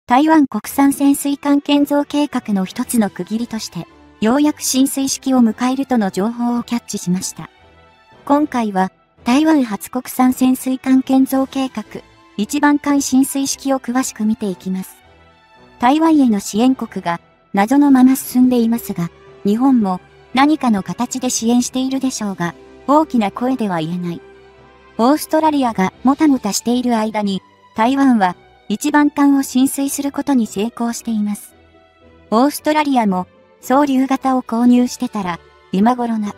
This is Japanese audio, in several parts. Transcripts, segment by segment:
台湾国産潜水艦建造計画の一つの区切りとして、ようやく進水式を迎えるとの情報をキャッチしました。今回は、台湾初国産潜水艦建造計画、一番艦進水式を詳しく見ていきます。台湾への支援国が謎のまま進んでいますが、日本も何かの形で支援しているでしょうが、大きな声では言えない。オーストラリアがもたもたしている間に、台湾は一番艦を進水することに成功しています。オーストラリアも総流型を購入してたら、今頃な。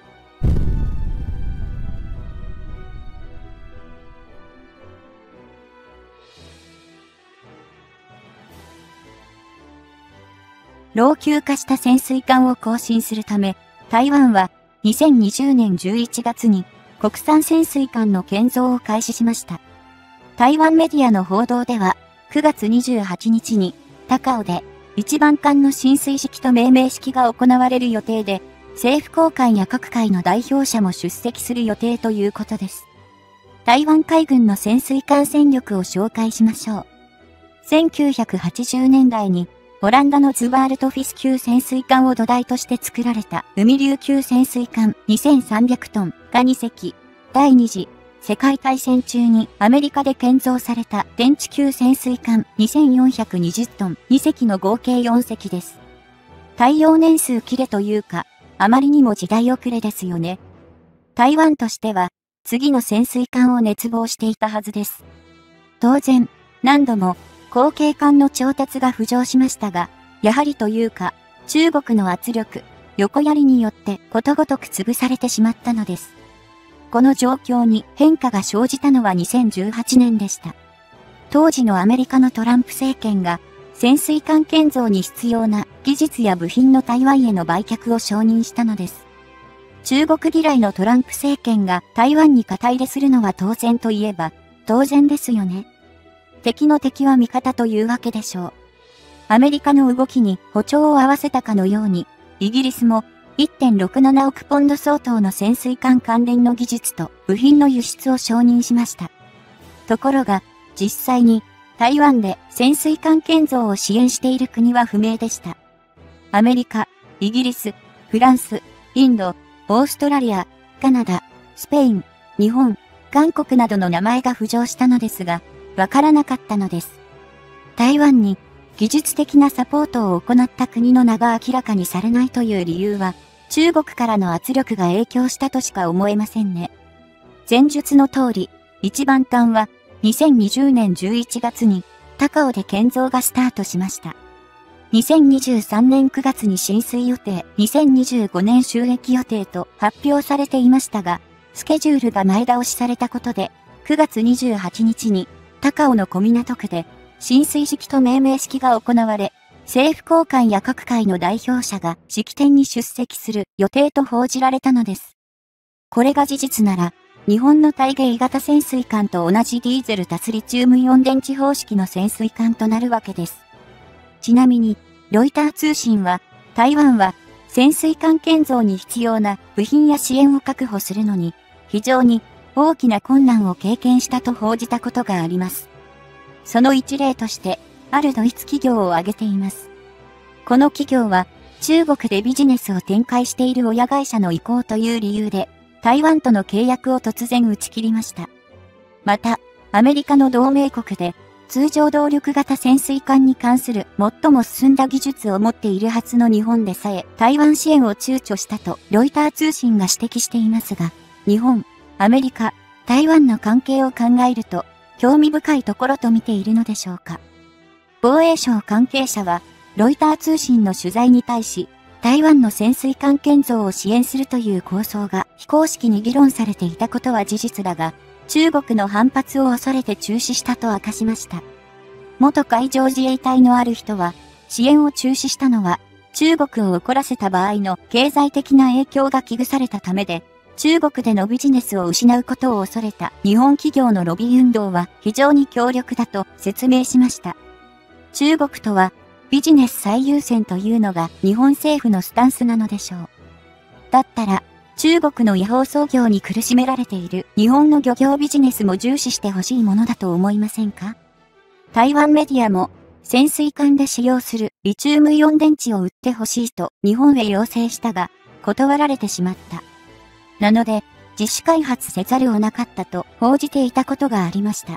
老朽化した潜水艦を更新するため、台湾は2020年11月に国産潜水艦の建造を開始しました。台湾メディアの報道では、9月28日に高雄で一番艦の進水式と命名式が行われる予定で、政府高官や各界の代表者も出席する予定ということです。台湾海軍の潜水艦戦力を紹介しましょう。1980年代にオランダのズワールトフィス級潜水艦を土台として作られた海竜級潜水艦2300トンが2隻、第二次世界大戦中にアメリカで建造された天地級潜水艦2420トン2隻の合計4隻です。耐用年数切れというか、あまりにも時代遅れですよね。台湾としては次の潜水艦を熱望していたはずです。当然、何度も後継艦の調達が浮上しましたが、やはりというか、中国の圧力、横槍によってことごとく潰されてしまったのです。この状況に変化が生じたのは2018年でした。当時のアメリカのトランプ政権が、潜水艦建造に必要な技術や部品の台湾への売却を承認したのです。中国嫌いのトランプ政権が台湾に肩入れするのは当然といえば、当然ですよね。敵の敵は味方というわけでしょう。アメリカの動きに歩調を合わせたかのように、イギリスも 1.67 億ポンド相当の潜水艦関連の技術と部品の輸出を承認しました。ところが、実際に台湾で潜水艦建造を支援している国は不明でした。アメリカ、イギリス、フランス、インド、オーストラリア、カナダ、スペイン、日本、韓国などの名前が浮上したのですが、わからなかったのです。台湾に技術的なサポートを行った国の名が明らかにされないという理由は、中国からの圧力が影響したとしか思えませんね。前述の通り、一番艦は2020年11月に高雄で建造がスタートしました。2023年9月に進水予定、2025年就役予定と発表されていましたが、スケジュールが前倒しされたことで、9月28日に高雄の小港区で進水式と命名式が行われ、政府高官や各界の代表者が式典に出席する予定と報じられたのです。これが事実なら、日本の対迎型潜水艦と同じディーゼル脱リチウムイオン電池方式の潜水艦となるわけです。ちなみに、ロイター通信は、台湾は潜水艦建造に必要な部品や支援を確保するのに、非常に大きな困難を経験したと報じたことがあります。その一例として、あるドイツ企業を挙げています。この企業は、中国でビジネスを展開している親会社の意向という理由で、台湾との契約を突然打ち切りました。また、アメリカの同盟国で、通常動力型潜水艦に関する最も進んだ技術を持っているはずの日本でさえ、台湾支援を躊躇したとロイター通信が指摘していますが、日本、アメリカ、台湾の関係を考えると、興味深いところと見ているのでしょうか。防衛省関係者は、ロイター通信の取材に対し、台湾の潜水艦建造を支援するという構想が非公式に議論されていたことは事実だが、中国の反発を恐れて中止したと明かしました。元海上自衛隊のある人は、支援を中止したのは、中国を怒らせた場合の経済的な影響が危惧されたためで、中国でのビジネスを失うことを恐れた日本企業のロビー運動は非常に強力だと説明しました。中国とはビジネス最優先というのが日本政府のスタンスなのでしょう。だったら中国の違法操業に苦しめられている日本の漁業ビジネスも重視してほしいものだと思いませんか？台湾メディアも潜水艦で使用するリチウムイオン電池を売ってほしいと日本へ要請したが、断られてしまった。なので、自主開発せざるをなかったと報じていたことがありました。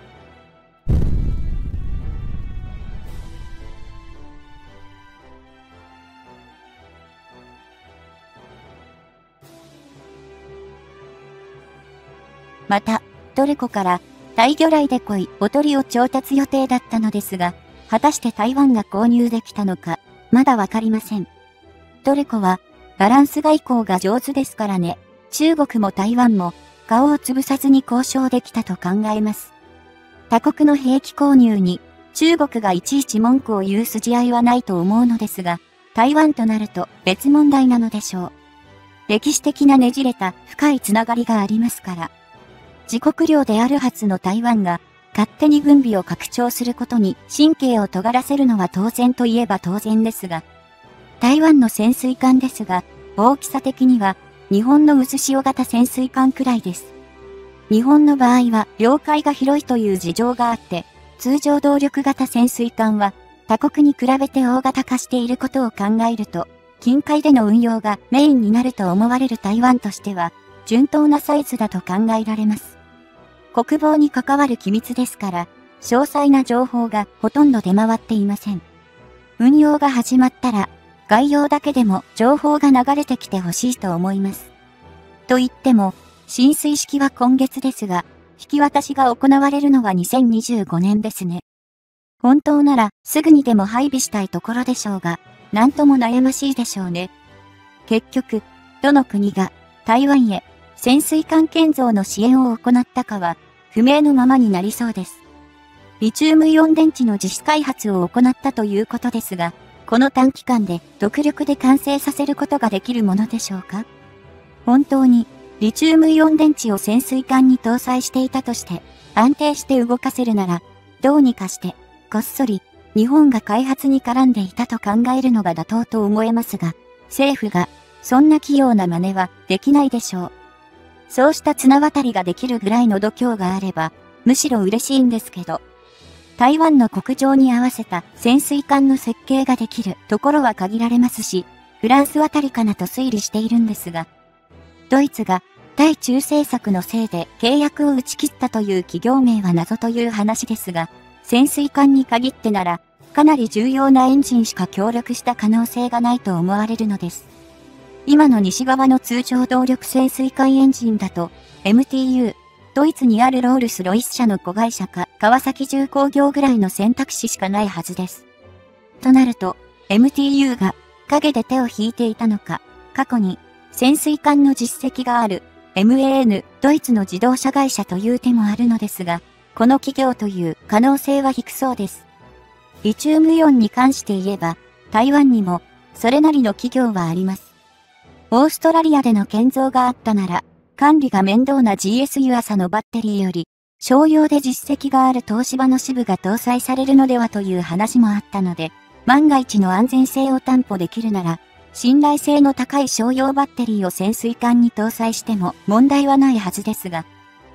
また、トルコから大魚雷で濃いおとりを調達予定だったのですが、果たして台湾が購入できたのか、まだわかりません。トルコは、バランス外交が上手ですからね。中国も台湾も、顔を潰さずに交渉できたと考えます。他国の兵器購入に、中国がいちいち文句を言う筋合いはないと思うのですが、台湾となると別問題なのでしょう。歴史的なねじれた深いつながりがありますから。自国領であるはずの台湾が、勝手に軍備を拡張することに神経を尖らせるのは当然といえば当然ですが、台湾の潜水艦ですが、大きさ的には日本の渦潮型潜水艦くらいです。日本の場合は領海が広いという事情があって、通常動力型潜水艦は他国に比べて大型化していることを考えると、近海での運用がメインになると思われる台湾としては、順当なサイズだと考えられます。国防に関わる機密ですから、詳細な情報がほとんど出回っていません。運用が始まったら、概要だけでも情報が流れてきてほしいと思います。と言っても、進水式は今月ですが、引き渡しが行われるのは2025年ですね。本当ならすぐにでも配備したいところでしょうが、なんとも悩ましいでしょうね。結局、どの国が台湾へ潜水艦建造の支援を行ったかは不明のままになりそうです。リチウムイオン電池の自主開発を行ったということですが、この短期間で独力で完成させることができるものでしょうか？本当にリチウムイオン電池を潜水艦に搭載していたとして安定して動かせるなら、どうにかしてこっそり日本が開発に絡んでいたと考えるのが妥当と思えますが、政府がそんな器用な真似はできないでしょう。そうした綱渡りができるぐらいの度胸があれば、むしろ嬉しいんですけど。台湾の国情に合わせた潜水艦の設計ができるところは限られますし、フランスあたりかなと推理しているんですが、ドイツが対中政策のせいで契約を打ち切ったという企業名は謎という話ですが、潜水艦に限ってなら、かなり重要なエンジンしか協力した可能性がないと思われるのです。今の西側の通常動力潜水艦エンジンだと、MTU、ドイツにあるロールスロイス社の子会社か川崎重工業ぐらいの選択肢しかないはずです。となると、MTU が陰で手を引いていたのか、過去に潜水艦の実績がある MAN ドイツの自動車会社という手もあるのですが、この企業という可能性は低そうです。リチウムイオンに関して言えば、台湾にもそれなりの企業はあります。オーストラリアでの建造があったなら、管理が面倒な GS ユアサのバッテリーより、商用で実績がある東芝の支部が搭載されるのではという話もあったので、万が一の安全性を担保できるなら、信頼性の高い商用バッテリーを潜水艦に搭載しても問題はないはずですが。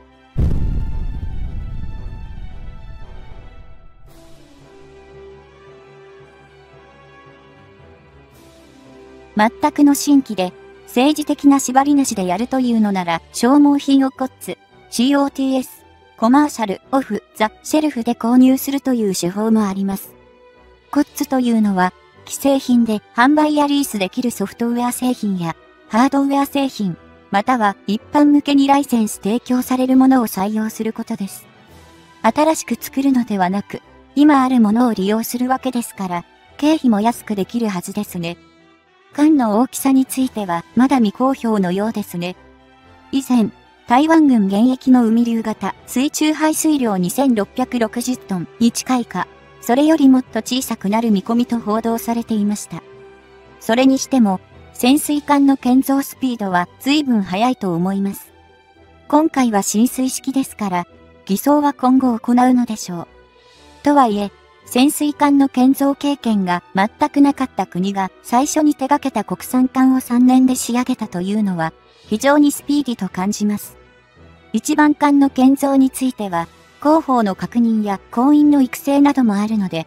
全くの新規で、政治的な縛りなしでやるというのなら、消耗品をコッツ、COTS、コマーシャル、オフ、ザ、シェルフで購入するという手法もあります。コッツというのは、既製品で販売やリースできるソフトウェア製品や、ハードウェア製品、または一般向けにライセンス提供されるものを採用することです。新しく作るのではなく、今あるものを利用するわけですから、経費も安くできるはずですね。艦の大きさについてはまだ未公表のようですね。以前、台湾軍現役の海流型水中排水量2660トンに近いか、それよりもっと小さくなる見込みと報道されていました。それにしても、潜水艦の建造スピードは随分速いと思います。今回は浸水式ですから、偽装は今後行うのでしょう。とはいえ、潜水艦の建造経験が全くなかった国が最初に手掛けた国産艦を3年で仕上げたというのは非常にスピーディと感じます。一番艦の建造については広報の確認や工員の育成などもあるので、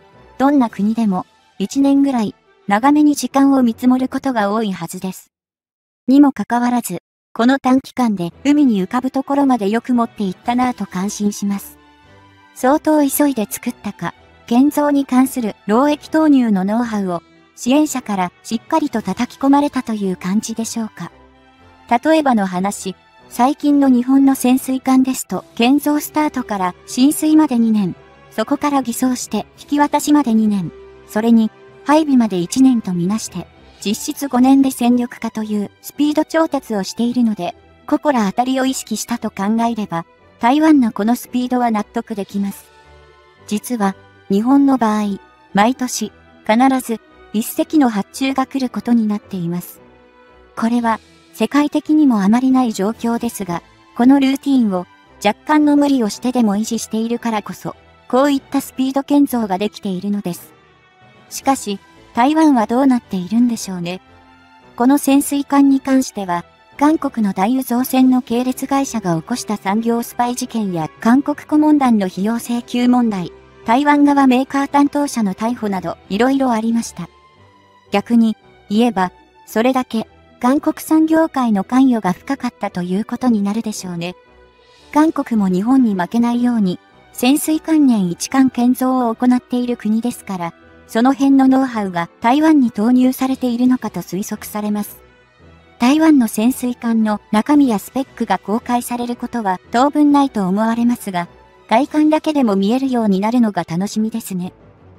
どんな国でも1年ぐらい長めに時間を見積もることが多いはずです。にもかかわらず、この短期間で海に浮かぶところまでよく持っていったなぁと感心します。相当急いで作ったか、建造に関する漏液投入のノウハウを支援者からしっかりと叩き込まれたという感じでしょうか。例えばの話、最近の日本の潜水艦ですと、建造スタートから浸水まで2年、そこから偽装して引き渡しまで2年、それに配備まで1年とみなして、実質5年で戦力化というスピード調達をしているので、心当たりを意識したと考えれば、台湾のこのスピードは納得できます。実は、日本の場合、毎年、必ず、一隻の発注が来ることになっています。これは、世界的にもあまりない状況ですが、このルーティーンを、若干の無理をしてでも維持しているからこそ、こういったスピード建造ができているのです。しかし、台湾はどうなっているんでしょうね。この潜水艦に関しては、韓国の大輸造船の系列会社が起こした産業スパイ事件や韓国顧問団の費用請求問題、台湾側メーカー担当者の逮捕などいろいろありました。逆に言えば、それだけ韓国産業界の関与が深かったということになるでしょうね。韓国も日本に負けないように、潜水艦年一艦建造を行っている国ですから、その辺のノウハウが台湾に投入されているのかと推測されます。台湾の潜水艦の中身やスペックが公開されることは当分ないと思われますが、外観だけでも見えるようになるのが楽しみですね。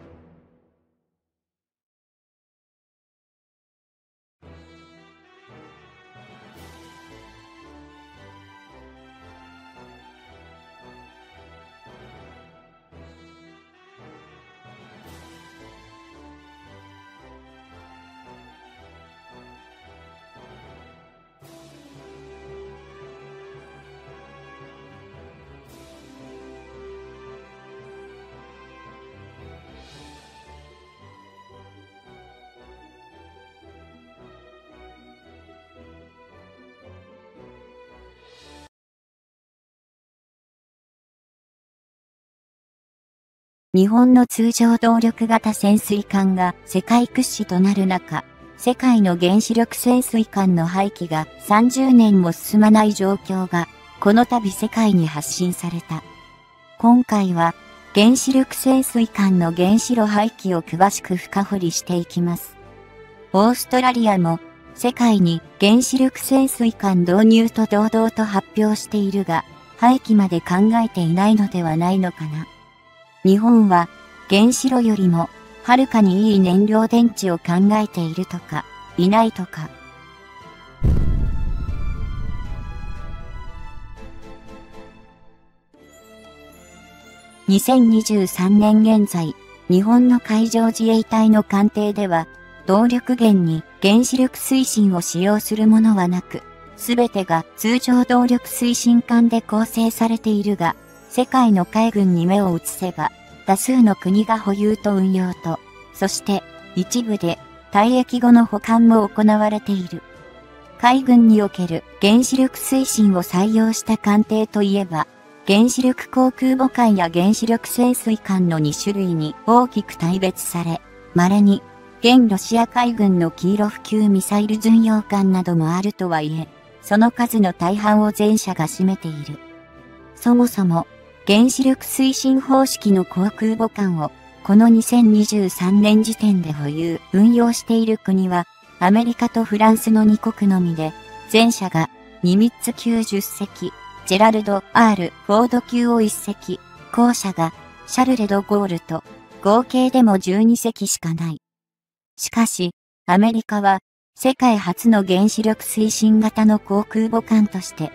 日本の通常動力型潜水艦が世界屈指となる中、世界の原子力潜水艦の廃棄が30年も進まない状況が、この度世界に発信された。今回は、原子力潜水艦の原子炉廃棄を詳しく深掘りしていきます。オーストラリアも、世界に原子力潜水艦導入と堂々と発表しているが、廃棄まで考えていないのではないのかな。日本は原子炉よりもはるかにいい燃料電池を考えているとか、いないとか。2023年現在、日本の海上自衛隊の艦艇では、動力源に原子力推進を使用するものはなく、すべてが通常動力推進艦で構成されているが、世界の海軍に目を移せば、多数の国が保有と運用と、そして一部で退役後の保管も行われている。海軍における原子力推進を採用した艦艇といえば、原子力航空母艦や原子力潜水艦の2種類に大きく大別され、稀に現ロシア海軍のキーロフ級ミサイル巡洋艦などもあるとはいえ、その数の大半を前者が占めている。そもそも、原子力推進方式の航空母艦を、この2023年時点で保有、運用している国は、アメリカとフランスの2国のみで、前者がニミッツ級10隻、ジェラルド・ R ・フォード級を1隻、後者がシャルレ・ド・ゴールと、合計でも12隻しかない。しかし、アメリカは、世界初の原子力推進型の航空母艦として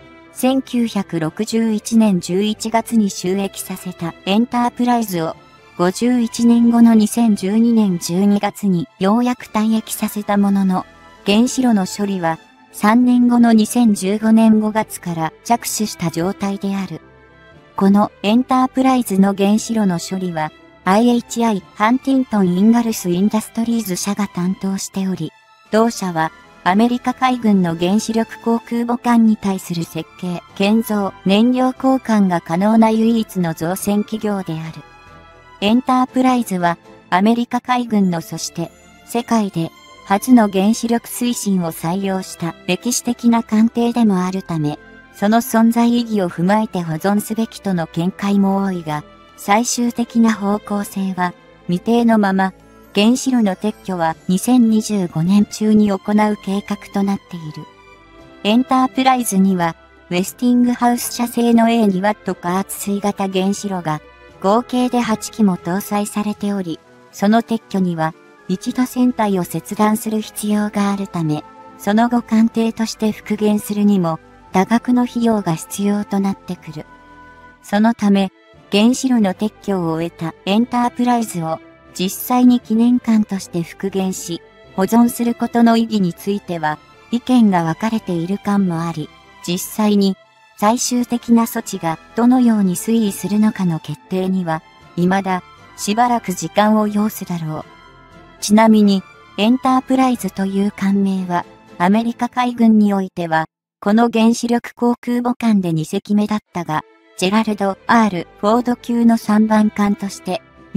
、1961年11月に就役させたエンタープライズを51年後の2012年12月にようやく退役させたものの、原子炉の処理は3年後の2015年5月から着手した状態である。このエンタープライズの原子炉の処理は IHI ハンティントン・インガルス・インダストリーズ社が担当しており、同社はアメリカ海軍の原子力航空母艦に対する設計、建造、燃料交換が可能な唯一の造船企業である。エンタープライズはアメリカ海軍のそして世界で初の原子力推進を採用した歴史的な艦艇でもあるため、その存在意義を踏まえて保存すべきとの見解も多いが、最終的な方向性は未定のまま、原子炉の撤去は2025年中に行う計画となっている。エンタープライズには、ウェスティングハウス社製の A2W 加圧水型原子炉が合計で8機も搭載されており、その撤去には一度船体を切断する必要があるため、その後艦艇として復元するにも多額の費用が必要となってくる。そのため、原子炉の撤去を終えたエンタープライズを実際に記念館として復元し、保存することの意義については意見が分かれている感もあり、実際に最終的な措置がどのように推移するのかの決定には、未だしばらく時間を要すだろう。ちなみに、エンタープライズという艦名は、アメリカ海軍においては、この原子力航空母艦で2隻目だったが、ジェラルド・ R ・フォード級の3番艦として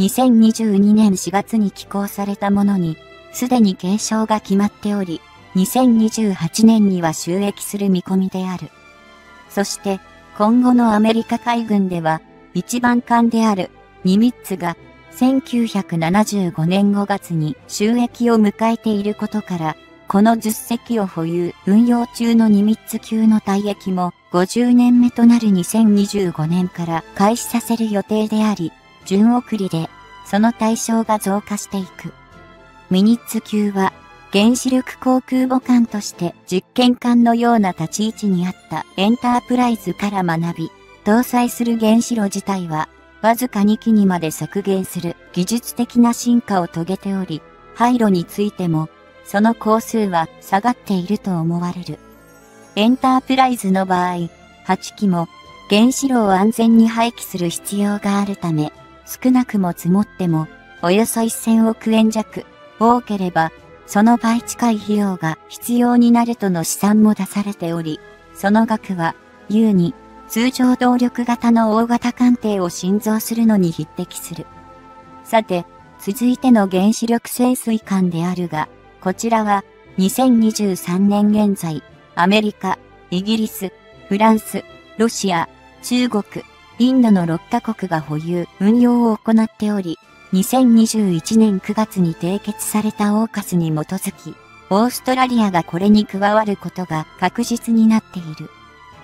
、2022年4月に寄港されたものに、すでに継承が決まっており、2028年には就役する見込みである。そして、今後のアメリカ海軍では、一番艦であるニミッツが、1975年5月に就役を迎えていることから、この10隻を保有・運用中のニミッツ級の退役も50年目となる2025年から開始させる予定であり、順送りでその対象が増加していく。ミニッツ級は原子力航空母艦として実験艦のような立ち位置にあったエンタープライズから学び、搭載する原子炉自体はわずか2機にまで削減する技術的な進化を遂げており、廃炉についてもその工数は下がっていると思われる。エンタープライズの場合、8機も原子炉を安全に廃棄する必要があるため、少なくも積もってもおよそ1000億円弱、多ければその倍近い費用が必要になるとの試算も出されており、その額は優に通常動力型の大型艦艇を新造するのに匹敵する。さて、続いての原子力潜水艦であるが、こちらは2023年現在、アメリカ、イギリス、フランス、ロシア、中国、インドの6カ国が保有・運用を行っており、2021年9月に締結されたオーカスに基づき、オーストラリアがこれに加わることが確実になっている。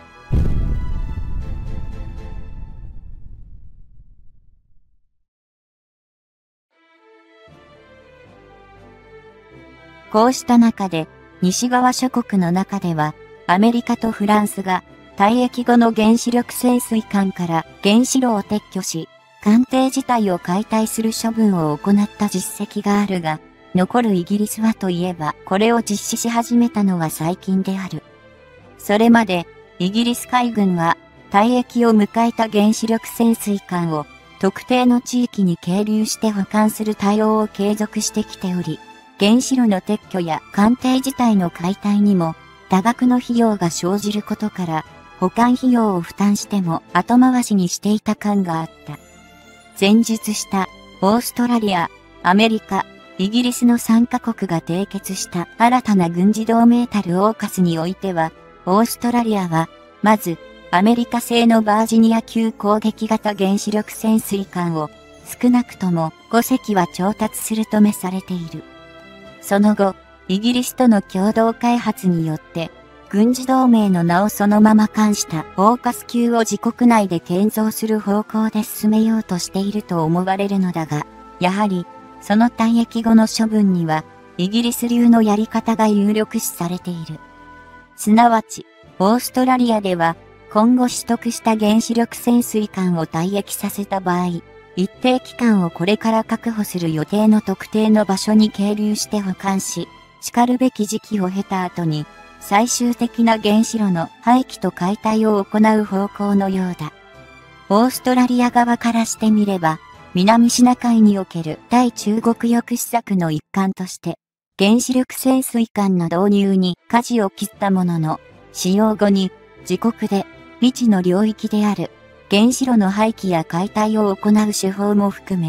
こうした中で、西側諸国の中では、アメリカとフランスが、退役後の原子力潜水艦から原子炉を撤去し、艦艇自体を解体する処分を行った実績があるが、残るイギリスはといえば、これを実施し始めたのは最近である。それまで、イギリス海軍は、退役を迎えた原子力潜水艦を、特定の地域に係留して保管する対応を継続してきており、原子炉の撤去や艦艇自体の解体にも多額の費用が生じることから、保管費用を負担しても後回しにしていた感があった。前述したオーストラリア、アメリカ、イギリスの3カ国が締結した新たな軍事同盟たるオーカスにおいては、オーストラリアは、まず、アメリカ製のバージニア級攻撃型原子力潜水艦を少なくとも5隻は調達するとめされている。その後、イギリスとの共同開発によって、軍事同盟の名をそのまま冠したオーカス級を自国内で建造する方向で進めようとしていると思われるのだが、やはり、その退役後の処分には、イギリス流のやり方が有力視されている。すなわち、オーストラリアでは、今後取得した原子力潜水艦を退役させた場合、一定期間をこれから確保する予定の特定の場所に係留して保管し、叱るべき時期を経た後に、最終的な原子炉の廃棄と解体を行う方向のようだ。オーストラリア側からしてみれば、南シナ海における対中国抑止策の一環として、原子力潜水艦の導入に舵を切ったものの、使用後に自国で未知の領域である原子炉の廃棄や解体を行う手法も含め、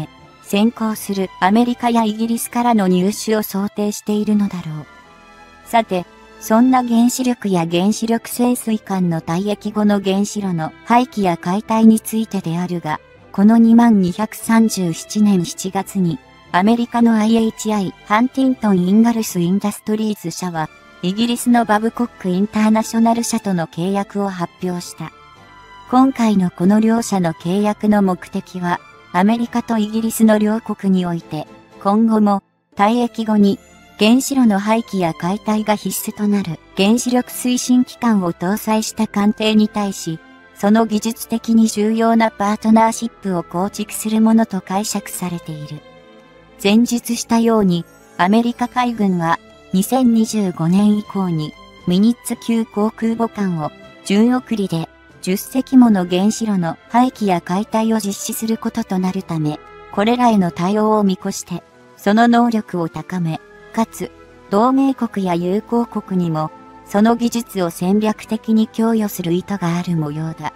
先行するアメリカやイギリスからの入手を想定しているのだろう。さて、そんな原子力や原子力潜水艦の退役後の原子炉の廃棄や解体についてであるが、この2237年7月に、アメリカの IHI ハンティントン・インガルス・インダストリーズ社は、イギリスのバブコック・インターナショナル社との契約を発表した。今回のこの両社の契約の目的は、アメリカとイギリスの両国において、今後も退役後に原子炉の廃棄や解体が必須となる原子力推進機関を搭載した艦艇に対し、その技術的に重要なパートナーシップを構築するものと解釈されている。前述したように、アメリカ海軍は2025年以降にミニッツ級航空母艦を順送りで10隻もの原子炉の廃棄や解体を実施することとなるため、これらへの対応を見越して、その能力を高め、かつ、同盟国や友好国にも、その技術を戦略的に供与する意図がある模様だ。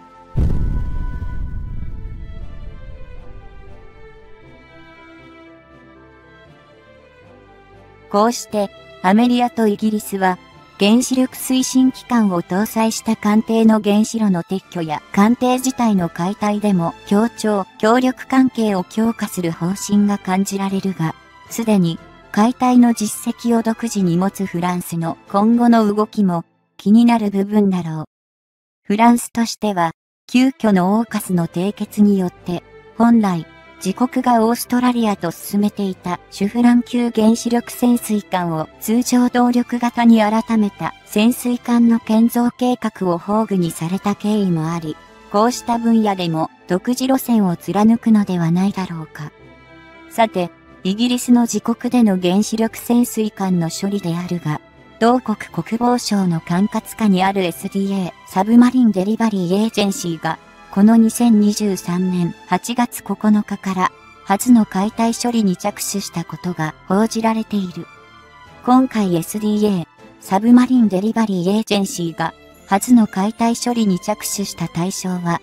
こうして、アメリカとイギリスは、原子力推進機関を搭載した艦艇の原子炉の撤去や艦艇自体の解体でも協力関係を強化する方針が感じられるが、すでに解体の実績を独自に持つフランスの今後の動きも気になる部分だろう。フランスとしては、急遽のオーカスの締結によって、本来、自国がオーストラリアと進めていたシュフラン級原子力潜水艦を通常動力型に改めた潜水艦の建造計画を崩御にされた経緯もあり、こうした分野でも独自路線を貫くのではないだろうか。さて、イギリスの自国での原子力潜水艦の処理であるが、同国国防省の管轄下にある SDA サブマリンデリバリーエージェンシーが、この2023年8月9日から初の解体処理に着手したことが報じられている。今回 SDA サブマリンデリバリーエージェンシーが初の解体処理に着手した対象は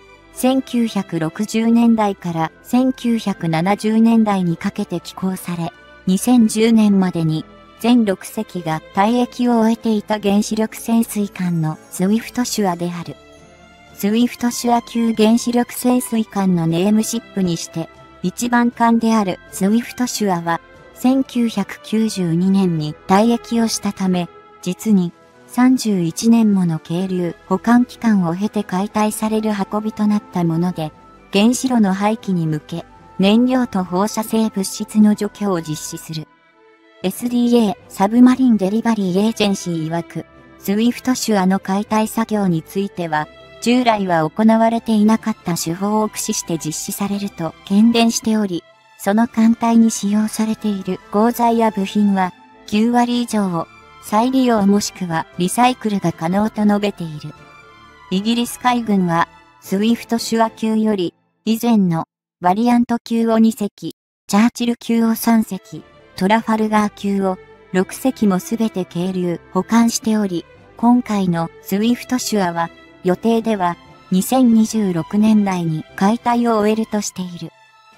1960年代から1970年代にかけて寄港され、2010年までに全6隻が退役を終えていた原子力潜水艦のスウィフトシュアである。スウィフトシュア級原子力潜水艦のネームシップにして、一番艦であるスウィフトシュアは、1992年に退役をしたため、実に31年もの係留保管期間を経て解体される運びとなったもので、原子炉の廃棄に向け、燃料と放射性物質の除去を実施する。SDA サブマリンデリバリーエージェンシー曰く、スウィフトシュアの解体作業については、従来は行われていなかった手法を駆使して実施されると懸念しており、その艦隊に使用されている鋼材や部品は9割以上を再利用もしくはリサイクルが可能と述べている。イギリス海軍はスウィフトシュア級より以前のバリアント級を2隻、チャーチル級を3隻、トラファルガー級を6隻もすべて係留保管しており、今回のスウィフトシュアは予定では2026年代に解体を終えるとしている。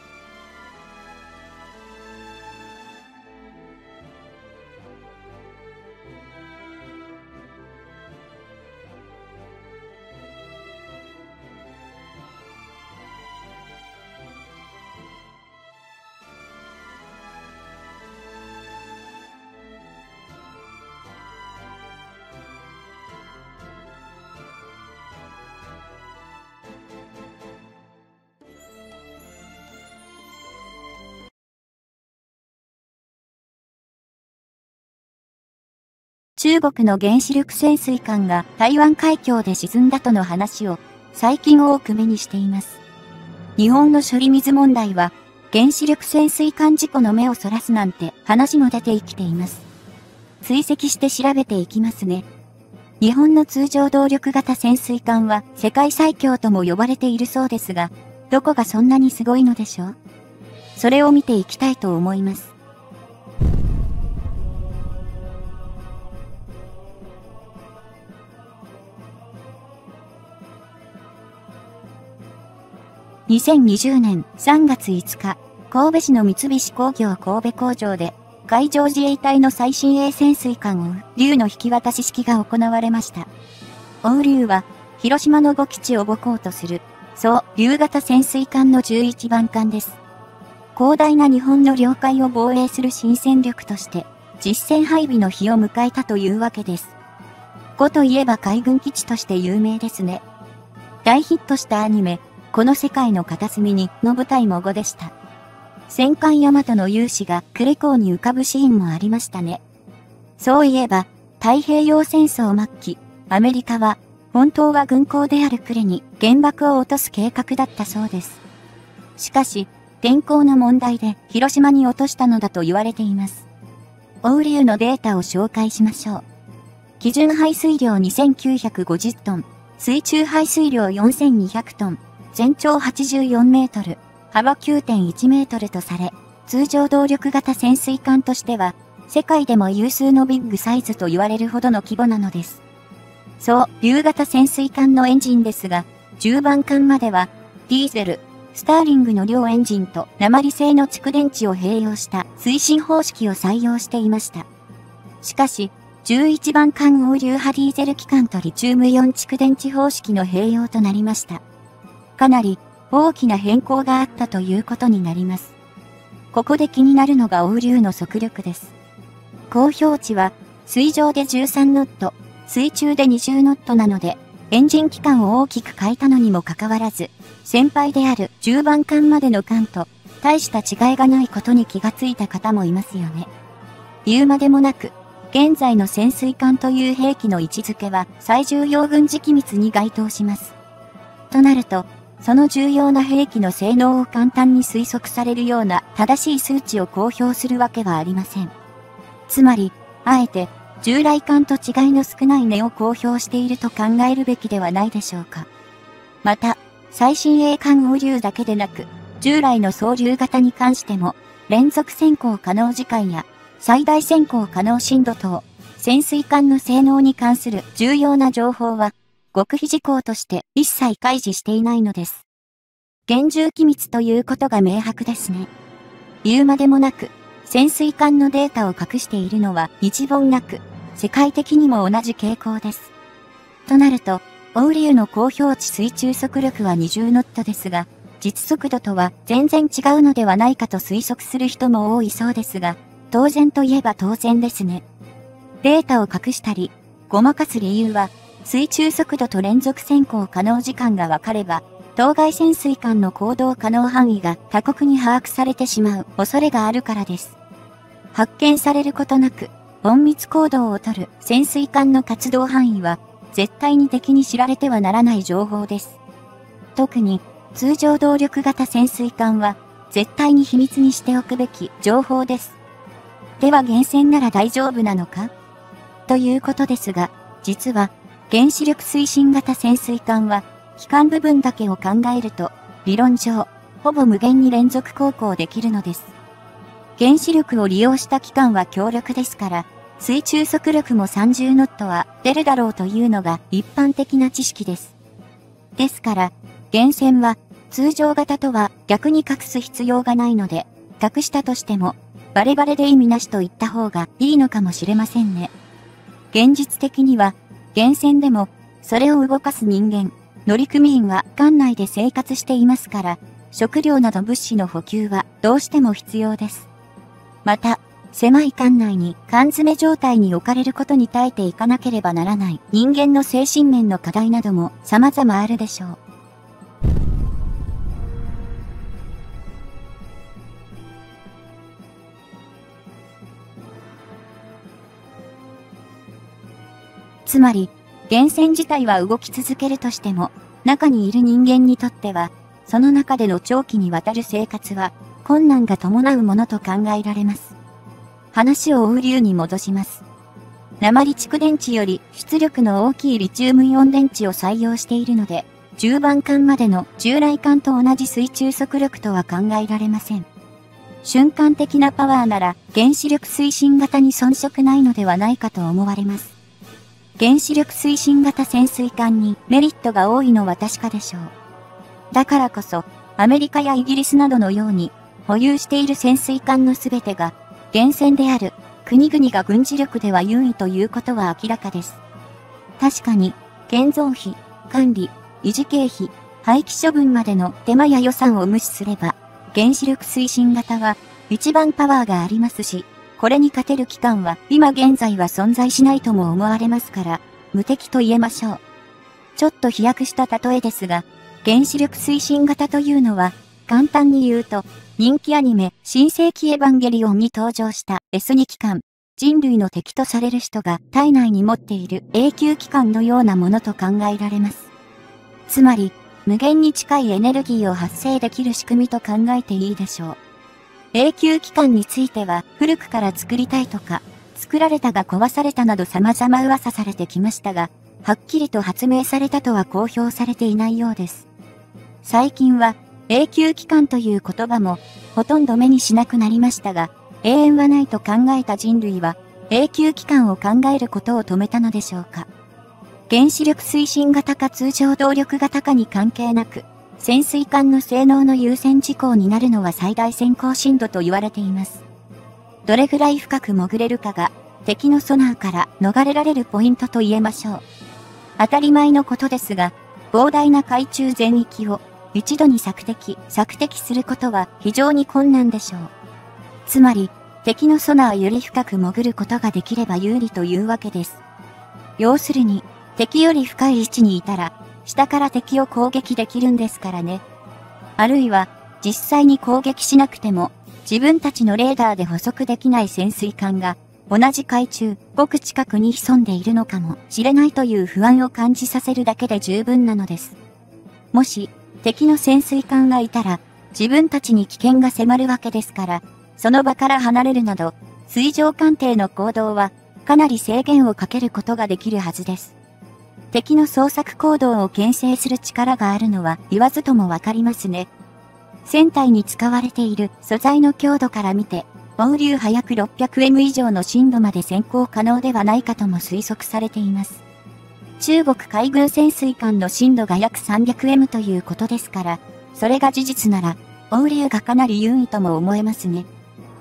中国の原子力潜水艦が台湾海峡で沈んだとの話を最近多く目にしています。日本の処理水問題は原子力潜水艦事故の目をそらすなんて話も出てきています。追跡して調べていきますね。日本の通常動力型潜水艦は世界最強とも呼ばれているそうですが、どこがそんなにすごいのでしょう？それを見ていきたいと思います。2020年3月5日、 神戸市の三菱工業神戸工場で、海上自衛隊の最新鋭潜水艦オウリュウの引き渡し式が行われました。オウリュウは、広島の5基地を母港とする、竜型潜水艦の11番艦です。広大な日本の領海を防衛する新戦力として、実戦配備の日を迎えたというわけです。5といえば海軍基地として有名ですね。大ヒットしたアニメ、この世界の片隅にの舞台も5でした。戦艦大和の勇姿が呉港に浮かぶシーンもありましたね。そういえば、太平洋戦争末期、アメリカは、本当は軍港である呉に原爆を落とす計画だったそうです。しかし、天候の問題で広島に落としたのだと言われています。オウリュウのデータを紹介しましょう。基準排水量2950トン、水中排水量4200トン、全長84メートル、幅 9.1 メートルとされ、通常動力型潜水艦としては、世界でも有数のビッグサイズと言われるほどの規模なのです。竜型潜水艦のエンジンですが、10番艦までは、ディーゼル、スターリングの両エンジンと鉛製の蓄電池を併用した推進方式を採用していました。しかし、11番艦オウリュウ派ディーゼル機関とリチウムイオン蓄電池方式の併用となりました。かなり大きな変更があったということになります。ここで気になるのがオウリュウの速力です。公表値は水上で13ノット、水中で20ノットなので、エンジン機関を大きく変えたのにもかかわらず、先輩である10番艦までの艦と大した違いがないことに気がついた方もいますよね。言うまでもなく、現在の潜水艦という兵器の位置づけは最重要軍事機密に該当します。となると、その重要な兵器の性能を簡単に推測されるような正しい数値を公表するわけはありません。つまり、あえて、従来艦と違いの少ない値を公表していると考えるべきではないでしょうか。また、最新鋭艦オウリュウだけでなく、従来の総竜型に関しても、連続潜航可能時間や、最大潜航可能深度等、潜水艦の性能に関する重要な情報は、極秘事項として一切開示していないのです。厳重機密ということが明白ですね。言うまでもなく、潜水艦のデータを隠しているのは一言なく、世界的にも同じ傾向です。となると、オウリュウの公表値水中速力は20ノットですが、実速度とは全然違うのではないかと推測する人も多いそうですが、当然といえば当然ですね。データを隠したり、ごまかす理由は、水中速度と連続潜航可能時間が分かれば、当該潜水艦の行動可能範囲が他国に把握されてしまう恐れがあるからです。発見されることなく、隠密行動をとる潜水艦の活動範囲は、絶対に敵に知られてはならない情報です。特に、通常動力型潜水艦は、絶対に秘密にしておくべき情報です。では原潜なら大丈夫なのか？ということですが、実は、原子力推進型潜水艦は、機関部分だけを考えると、理論上、ほぼ無限に連続航行できるのです。原子力を利用した機関は強力ですから、水中速力も30ノットは出るだろうというのが一般的な知識です。ですから、原潜は通常型とは逆に隠す必要がないので、隠したとしても、バレバレで意味なしと言った方がいいのかもしれませんね。現実的には、原潜でも、それを動かす人間、乗組員は艦内で生活していますから、食料など物資の補給はどうしても必要です。また、狭い艦内に缶詰状態に置かれることに耐えていかなければならない人間の精神面の課題なども様々あるでしょう。つまり、原潜自体は動き続けるとしても、中にいる人間にとっては、その中での長期にわたる生活は、困難が伴うものと考えられます。話をオウリュウに戻します。鉛蓄電池より出力の大きいリチウムイオン電池を採用しているので、10番艦までの従来艦と同じ水中速力とは考えられません。瞬間的なパワーなら原子力推進型に遜色ないのではないかと思われます。原子力推進型潜水艦にメリットが多いのは確かでしょう。だからこそ、アメリカやイギリスなどのように、 保有している潜水艦のすべてが、原潜である国々が軍事力では優位ということは明らかです。確かに、建造費、管理、維持経費、廃棄処分までの手間や予算を無視すれば、原子力推進型は一番パワーがありますし、これに勝てる機関は今現在は存在しないとも思われますから、無敵と言えましょう。ちょっと飛躍した例えですが、原子力推進型というのは、簡単に言うと、人気アニメ、新世紀エヴァンゲリオンに登場した S2 機関、人類の敵とされる人が体内に持っている永久機関のようなものと考えられます。つまり、無限に近いエネルギーを発生できる仕組みと考えていいでしょう。永久機関については古くから作りたいとか、作られたが壊されたなど様々噂されてきましたが、はっきりと発明されたとは公表されていないようです。最近は永久機関という言葉もほとんど目にしなくなりましたが、永遠はないと考えた人類は永久機関を考えることを止めたのでしょうか。原子力推進型か通常動力型かに関係なく、潜水艦の性能の優先事項になるのは最大潜航深度と言われています。どれぐらい深く潜れるかが敵のソナーから逃れられるポイントと言えましょう。当たり前のことですが、膨大な海中全域を一度に索敵することは非常に困難でしょう。つまり、敵のソナーより深く潜ることができれば有利というわけです。要するに、敵より深い位置にいたら、下から敵を攻撃できるんですからね。あるいは、実際に攻撃しなくても、自分たちのレーダーで捕捉できない潜水艦が、同じ海中、ごく近くに潜んでいるのかもしれないという不安を感じさせるだけで十分なのです。もし、敵の潜水艦がいたら、自分たちに危険が迫るわけですから、その場から離れるなど、水上艦艇の行動は、かなり制限をかけることができるはずです。敵の捜索行動を牽制する力があるのは言わずともわかりますね。船体に使われている素材の強度から見て、欧流波約 600m 以上の深度まで潜航可能ではないかとも推測されています。中国海軍潜水艦の深度が約 300m ということですから、それが事実なら、欧流がかなり優位とも思えますね。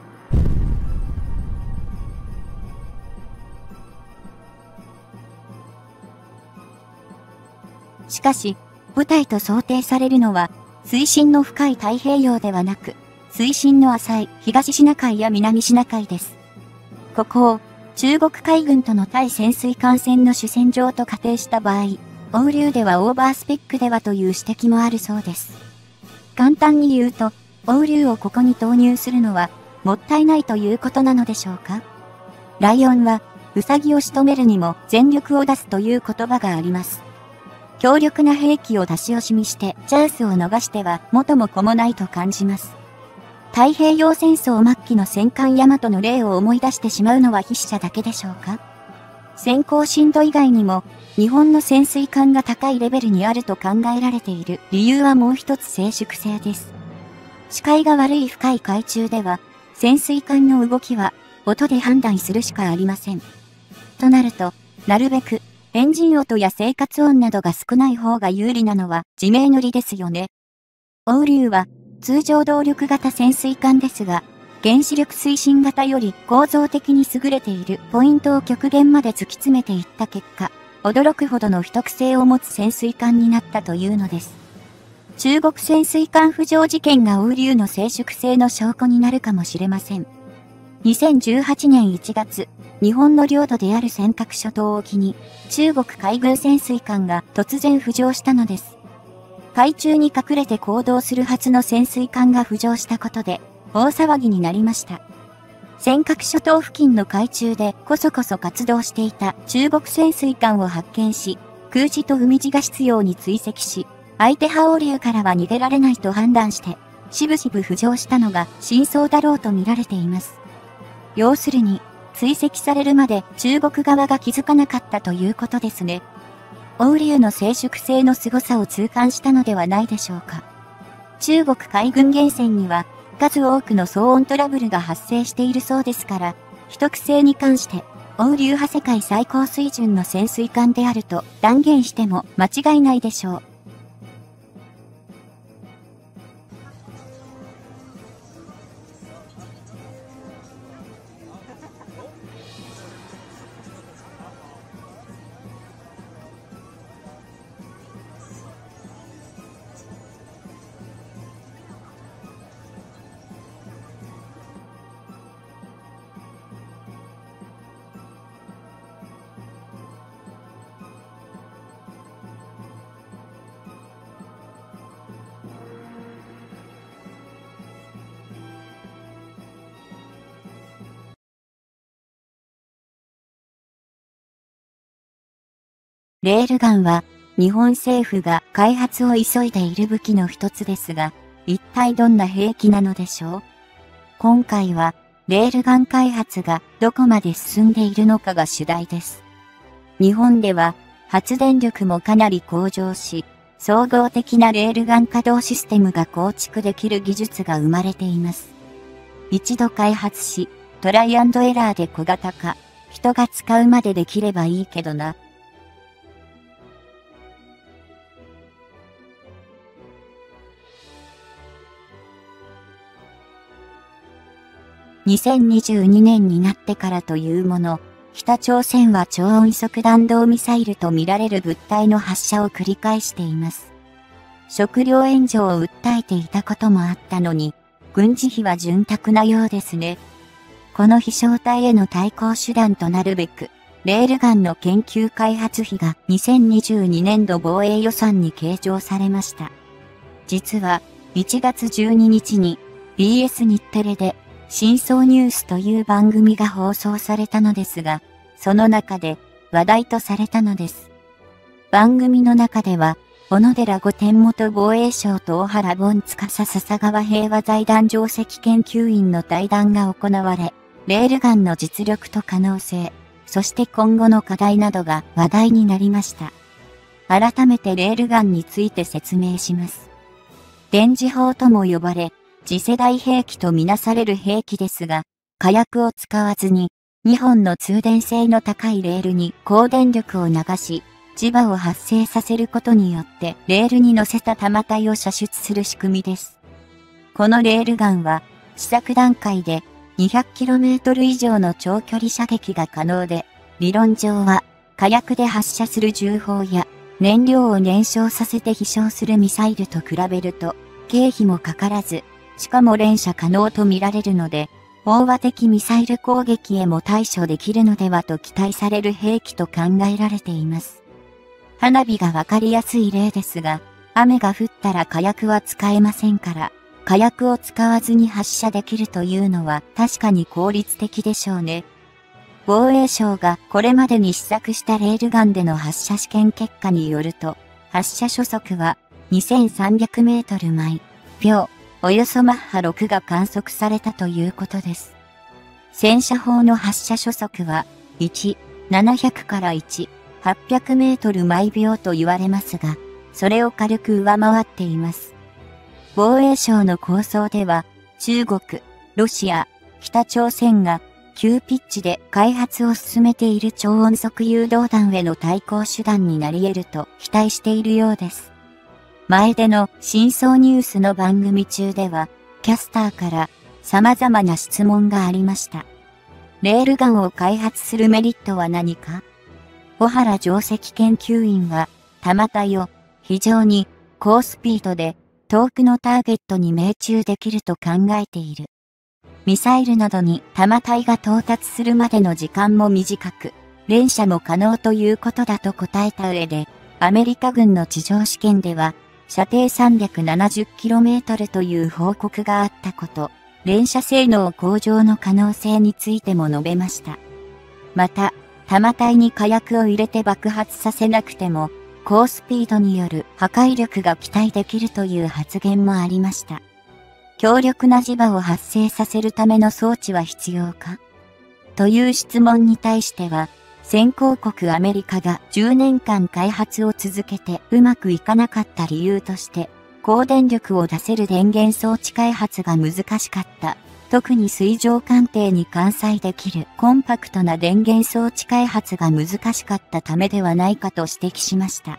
しかし、部隊と想定されるのは、水深の深い太平洋ではなく、水深の浅い東シナ海や南シナ海です。ここを中国海軍との対潜水艦戦の主戦場と仮定した場合、欧流ではオーバースペックではという指摘もあるそうです。簡単に言うと、欧流をここに投入するのは、もったいないということなのでしょうか。ライオンは、ウサギを仕留めるにも全力を出すという言葉があります。強力な兵器を出し惜しみしてチャンスを逃しては元も子もないと感じます。太平洋戦争末期の戦艦大和の例を思い出してしまうのは筆者だけでしょうか。潜航深度以外にも日本の潜水艦が高いレベルにあると考えられている理由はもう一つ静粛性です。視界が悪い深い海中では潜水艦の動きは音で判断するしかありません。となると、なるべくエンジン音や生活音などが少ない方が有利なのは自明の理ですよね。欧流は通常動力型潜水艦ですが、原子力推進型より構造的に優れているポイントを極限まで突き詰めていった結果、驚くほどの秘匿性を持つ潜水艦になったというのです。中国潜水艦浮上事件が欧流の静粛性の証拠になるかもしれません。2018年1月、日本の領土である尖閣諸島沖に中国海軍潜水艦が突然浮上したのです。海中に隠れて行動するはずの潜水艦が浮上したことで大騒ぎになりました。尖閣諸島付近の海中でこそこそ活動していた中国潜水艦を発見し、空自と海自が執拗に追跡し、相手派欧流からは逃げられないと判断して、しぶしぶ浮上したのが真相だろうと見られています。要するに、追跡されるまで中国側が気づかなかったということですね。欧流の静粛性の凄さを痛感したのではないでしょうか。中国海軍源泉には数多くの騒音トラブルが発生しているそうですから、秘匿性に関して欧流派世界最高水準の潜水艦であると断言しても間違いないでしょう。 レールガンは日本政府が開発を急いでいる武器の一つですが、一体どんな兵器なのでしょう？今回はレールガン開発がどこまで進んでいるのかが主題です。日本では発電力もかなり向上し、総合的なレールガン稼働システムが構築できる技術が生まれています。一度開発し、トライアンドエラーで小型化、人が使うまでできればいいけどな。2022年になってからというもの、北朝鮮は超音速弾道ミサイルとみられる物体の発射を繰り返しています。食料援助を訴えていたこともあったのに、軍事費は潤沢なようですね。この飛翔体への対抗手段となるべく、レールガンの研究開発費が2022年度防衛予算に計上されました。実は、1月12日に BS 日テレで、真相ニュースという番組が放送されたのですが、その中で話題とされたのです。番組の中では、小野寺御殿元防衛省と小原凡司笹川平和財団上席研究員の対談が行われ、レールガンの実力と可能性、そして今後の課題などが話題になりました。改めてレールガンについて説明します。電磁砲とも呼ばれ、次世代兵器とみなされる兵器ですが、火薬を使わずに、2本の通電性の高いレールに高電力を流し、磁場を発生させることによってレールに乗せた弾体を射出する仕組みです。このレールガンは、試作段階で 200km 以上の長距離射撃が可能で、理論上は火薬で発射する銃砲や燃料を燃焼させて飛翔するミサイルと比べると、経費もかからず、しかも連射可能と見られるので、飽和的ミサイル攻撃へも対処できるのではと期待される兵器と考えられています。花火がわかりやすい例ですが、雨が降ったら火薬は使えませんから、火薬を使わずに発射できるというのは確かに効率的でしょうね。防衛省がこれまでに試作したレールガンでの発射試験結果によると、発射初速は2300メートル毎秒、およそマッハ6が観測されたということです。戦車砲の発射初速は1、700から1、800メートル毎秒と言われますが、それを軽く上回っています。防衛省の構想では、中国、ロシア、北朝鮮が急ピッチで開発を進めている超音速誘導弾への対抗手段になり得ると期待しているようです。前での真相ニュースの番組中では、キャスターから様々な質問がありました。レールガンを開発するメリットは何か？小原上席研究員は、弾体を非常に高スピードで遠くのターゲットに命中できると考えている。ミサイルなどに弾体が到達するまでの時間も短く、連射も可能ということだと答えた上で、アメリカ軍の地上試験では、射程 370km という報告があったこと、連射性能向上の可能性についても述べました。また、弾体に火薬を入れて爆発させなくても、高スピードによる破壊力が期待できるという発言もありました。強力な磁場を発生させるための装置は必要か？という質問に対しては、先行国アメリカが10年間開発を続けてうまくいかなかった理由として、高電力を出せる電源装置開発が難しかった。特に水上艦艇に艦載できるコンパクトな電源装置開発が難しかったためではないかと指摘しました。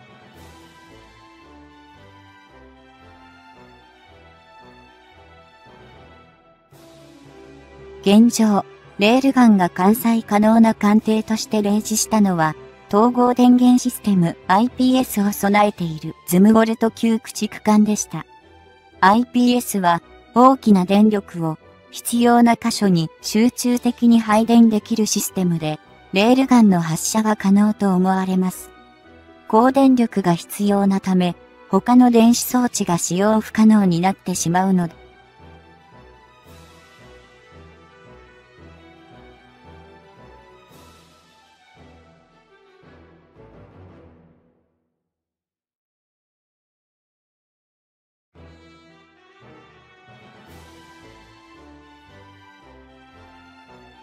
現状、レールガンが艦載可能な艦艇として例示したのは、統合電源システム IPS を備えているズムウォルト級駆逐艦でした。IPS は大きな電力を必要な箇所に集中的に配電できるシステムで、レールガンの発射が可能と思われます。高電力が必要なため、他の電子装置が使用不可能になってしまうので、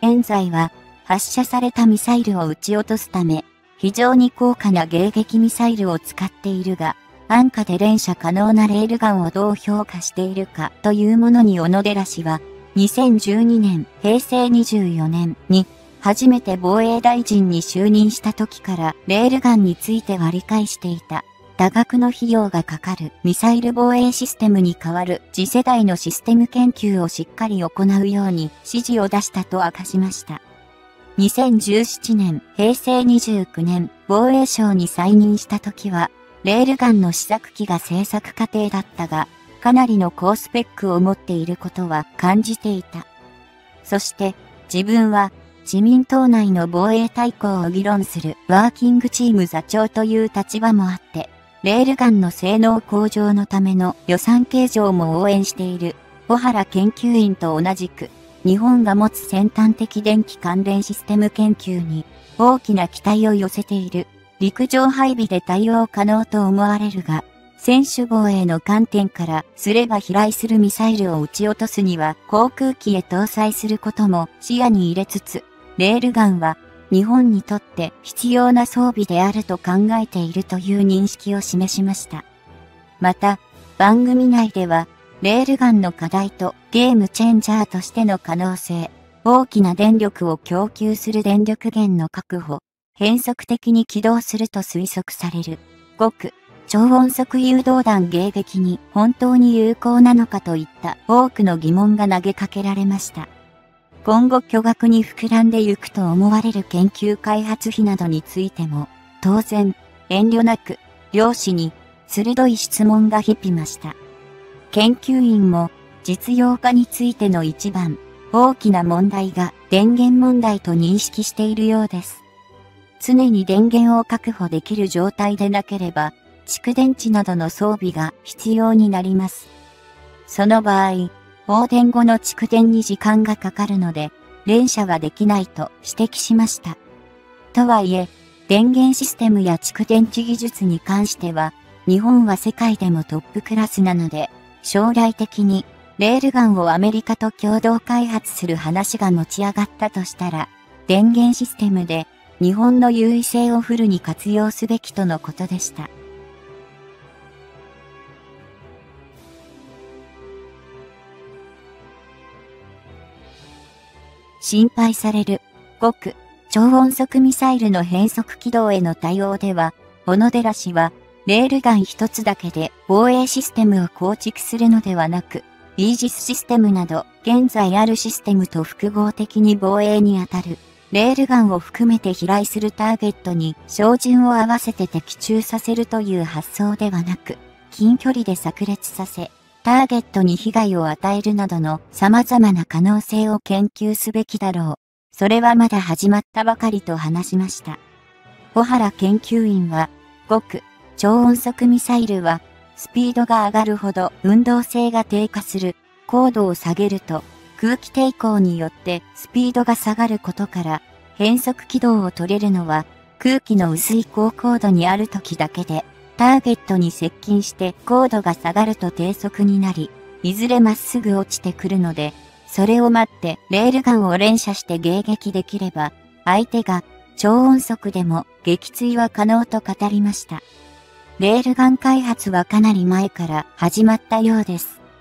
現在は発射されたミサイルを撃ち落とすため、非常に高価な迎撃ミサイルを使っているが、安価で連射可能なレールガンをどう評価しているかというものに小野寺氏は、2012年、平成24年に、初めて防衛大臣に就任した時からレールガンについては理解していた。多額の費用がかかるミサイル防衛システムに代わる次世代のシステム研究をしっかり行うように指示を出したと明かしました。2017年、平成29年、防衛省に再任した時は、レールガンの試作機が製作過程だったが、かなりの高スペックを持っていることは感じていた。そして、自分は、自民党内の防衛大綱を議論するワーキングチーム座長という立場もあって、レールガンの性能向上のための予算計上も応援している、小原研究員と同じく、日本が持つ先端的電気関連システム研究に大きな期待を寄せている。陸上配備で対応可能と思われるが、専守防衛の観点からすれば飛来するミサイルを撃ち落とすには航空機へ搭載することも視野に入れつつ、レールガンは日本にとって必要な装備であると考えているという認識を示しました。また、番組内では、レールガンの課題とゲームチェンジャーとしての可能性、大きな電力を供給する電力源の確保、変則的に起動すると推測される、極超音速誘導弾迎撃に本当に有効なのかといった多くの疑問が投げかけられました。今後巨額に膨らんでゆくと思われる研究開発費などについても、当然、遠慮なく、両氏に鋭い質問が響きました。研究員も実用化についての一番大きな問題が電源問題と認識しているようです。常に電源を確保できる状態でなければ、蓄電池などの装備が必要になります。その場合、放電後の蓄電に時間がかかるので、連射ができないと指摘しました。とはいえ、電源システムや蓄電池技術に関しては、日本は世界でもトップクラスなので、将来的にレールガンをアメリカと共同開発する話が持ち上がったとしたら、電源システムで日本の優位性をフルに活用すべきとのことでした。心配される極超音速ミサイルの変則軌道への対応では、小野寺氏は、レールガン一つだけで防衛システムを構築するのではなく、イージスシステムなど現在あるシステムと複合的に防衛にあたる、レールガンを含めて飛来するターゲットに照準を合わせて的中させるという発想ではなく、近距離で炸裂させ、ターゲットに被害を与えるなどの様々な可能性を研究すべきだろう。それはまだ始まったばかりと話しました。小原研究員は、極超音速ミサイルは、スピードが上がるほど運動性が低下する。高度を下げると、空気抵抗によってスピードが下がることから、変則軌道を取れるのは、空気の薄い高高度にある時だけで、ターゲットに接近して高度が下がると低速になり、いずれまっすぐ落ちてくるので、それを待ってレールガンを連射して迎撃できれば、相手が超音速でも撃墜は可能と語りました。レールガン開発はかなり前から始まったようです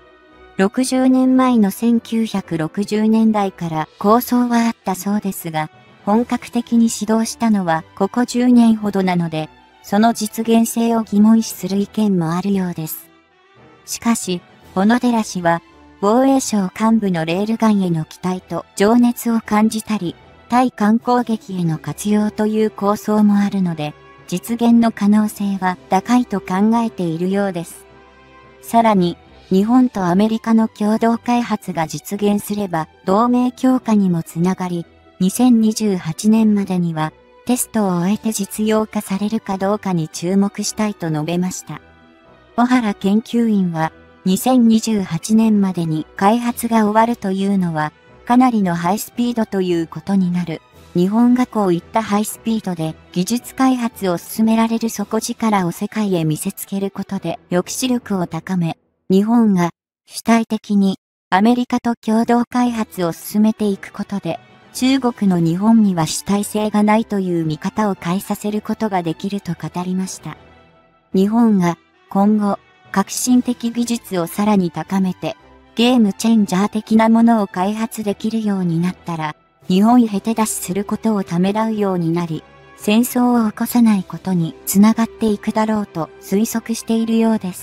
。60年前の1960年代から構想はあったそうですが、本格的に始動したのはここ10年ほどなので、その実現性を疑問視する意見もあるようです。しかし、小野寺氏は、防衛省幹部のレールガンへの期待と情熱を感じたり、対艦攻撃への活用という構想もあるので、実現の可能性は高いと考えているようです。さらに、日本とアメリカの共同開発が実現すれば同盟強化にもつながり、2028年までにはテストを終えて実用化されるかどうかに注目したいと述べました。小原研究員は、2028年までに開発が終わるというのは、かなりのハイスピードということになる。日本がこういったハイスピードで技術開発を進められる底力を世界へ見せつけることで抑止力を高め、日本が主体的にアメリカと共同開発を進めていくことで中国の日本には主体性がないという見方を変えさせることができると語りました。日本が今後、革新的技術をさらに高めて、ゲームチェンジャー的なものを開発できるようになったら、日本へ手出しすることをためらうようになり、戦争を起こさないことにつながっていくだろうと推測しているようです。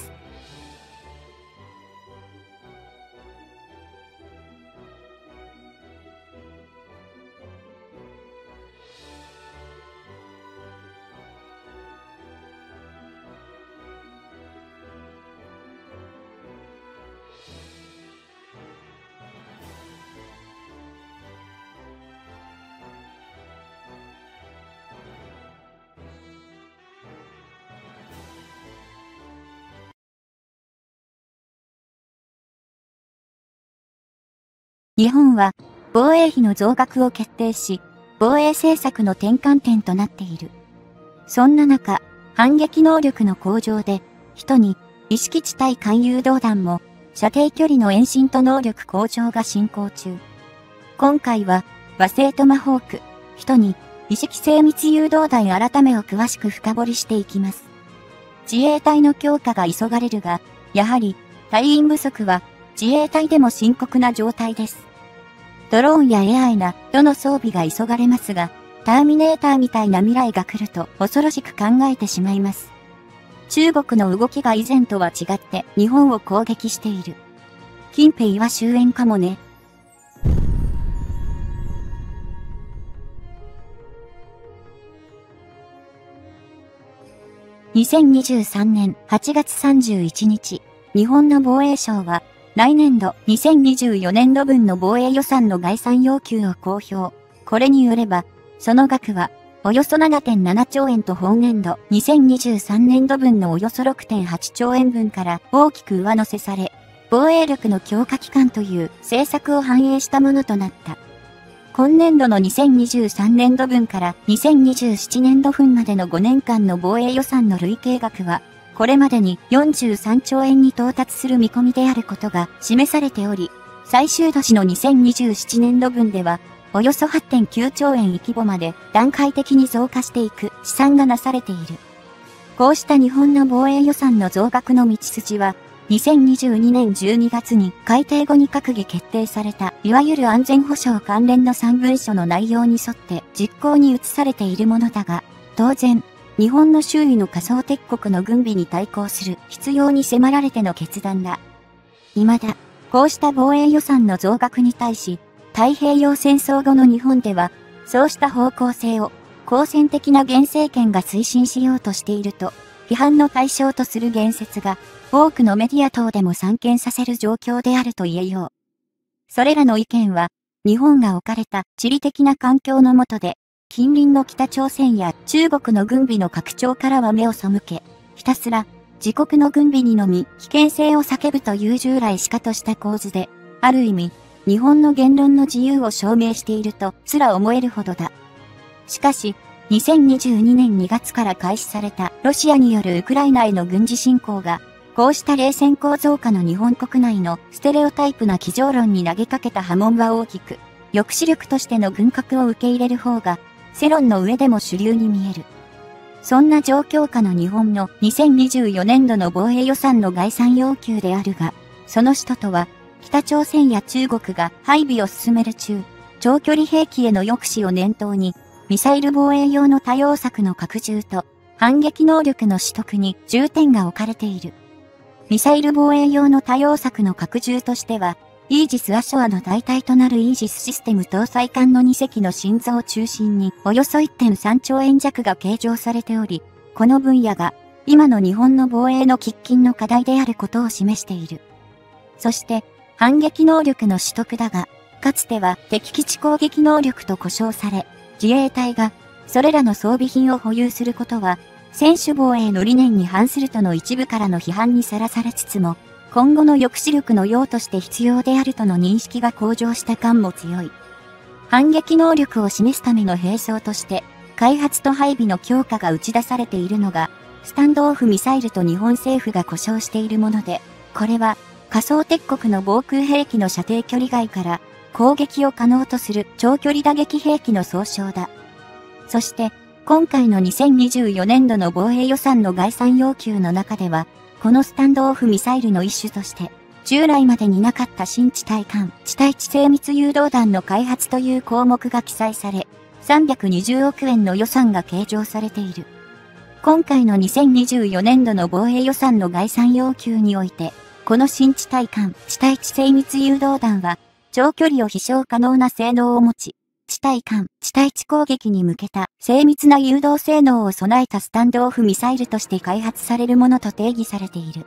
日本は防衛費の増額を決定し、防衛政策の転換点となっている。そんな中、反撃能力の向上で、人に意識地対艦誘導弾も射程距離の遠心と能力向上が進行中。今回は和製トマホーク、人に意識精密誘導弾改めを詳しく深掘りしていきます。自衛隊の強化が急がれるが、やはり隊員不足は自衛隊でも深刻な状態です。ドローンや AI などの装備が急がれますが、ターミネーターみたいな未来が来ると恐ろしく考えてしまいます。中国の動きが以前とは違って日本を攻撃している。近辺は終焉かもね。2023年8月31日、日本の防衛省は、来年度2024年度分の防衛予算の概算要求を公表。これによれば、その額は、およそ 7.7 兆円と本年度2023年度分のおよそ 6.8 兆円分から大きく上乗せされ、防衛力の強化期間という政策を反映したものとなった。今年度の2023年度分から2027年度分までの5年間の防衛予算の累計額は、これまでに43兆円に到達する見込みであることが示されており、最終年の2027年度分では、およそ 8.9 兆円規模まで段階的に増加していく試算がなされている。こうした日本の防衛予算の増額の道筋は、2022年12月に改定後に閣議決定された、いわゆる安全保障関連の3文書の内容に沿って実行に移されているものだが、当然、日本の周囲の仮想敵国の軍備に対抗する必要に迫られての決断だ。未だ、こうした防衛予算の増額に対し、太平洋戦争後の日本では、そうした方向性を、好戦的な現政権が推進しようとしていると、批判の対象とする言説が、多くのメディア等でも散見させる状況であると言えよう。それらの意見は、日本が置かれた地理的な環境の下で、近隣の北朝鮮や中国の軍備の拡張からは目を背け、ひたすら自国の軍備にのみ危険性を叫ぶという従来しかとした構図で、ある意味、日本の言論の自由を証明しているとすら思えるほどだ。しかし、2022年2月から開始されたロシアによるウクライナへの軍事侵攻が、こうした冷戦構造下の日本国内のステレオタイプな机上論に投げかけた波紋は大きく、抑止力としての軍拡を受け入れる方が、世論の上でも主流に見える。そんな状況下の日本の2024年度の防衛予算の概算要求であるが、その使途とは、北朝鮮や中国が配備を進める長距離兵器への抑止を念頭に、ミサイル防衛用の多用策の拡充と、反撃能力の取得に重点が置かれている。ミサイル防衛用の多用策の拡充としては、イージス・アショアの代替となるイージスシステム搭載艦の2隻の心臓を中心におよそ 1.3 兆円弱が計上されており、この分野が今の日本の防衛の喫緊の課題であることを示している。そして反撃能力の取得だが、かつては敵基地攻撃能力と呼称され、自衛隊がそれらの装備品を保有することは、専守防衛の理念に反するとの一部からの批判にさらされつつも、今後の抑止力の要として必要であるとの認識が向上した感も強い。反撃能力を示すための兵装として、開発と配備の強化が打ち出されているのが、スタンドオフミサイルと日本政府が呼称しているもので、これは仮想敵国の防空兵器の射程距離外から攻撃を可能とする長距離打撃兵器の総称だ。そして、今回の2024年度の防衛予算の概算要求の中では、このスタンドオフミサイルの一種として、従来までになかった新地対艦、地対地精密誘導弾の開発という項目が記載され、320億円の予算が計上されている。今回の2024年度の防衛予算の概算要求において、この新地対艦、地対地精密誘導弾は、長距離を飛翔可能な性能を持ち、地対艦、地対地攻撃に向けた精密な誘導性能を備えたスタンドオフミサイルとして開発されるものと定義されている。